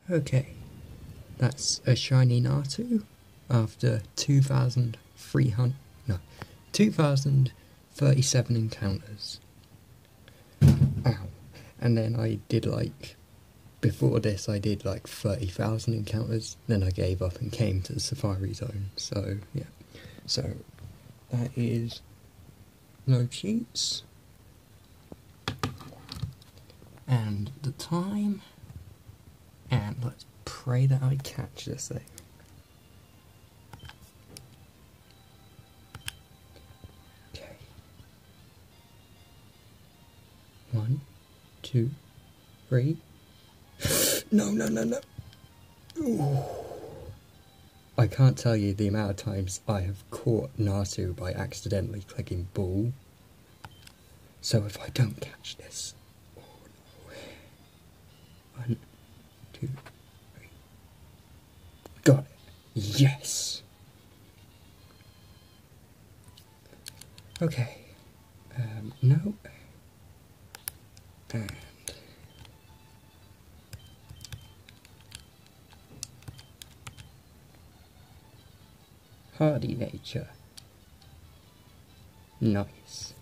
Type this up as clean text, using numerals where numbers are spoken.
Okay, that's a shiny Natu after 2,037 encounters. Ow. And then I did before this I did 30,000 encounters, then I gave up and came to the Safari Zone, so yeah. So that is no cheats. And the time, and let's pray that I catch this thing. Okay. 1, 2, 3. No. Ooh. I can't tell you the amount of times I have caught Natu by accidentally clicking ball. So if I don't catch this, oh no. 1, 2, 3. Got it. Yes. Okay. No. And hardy nature. Nice.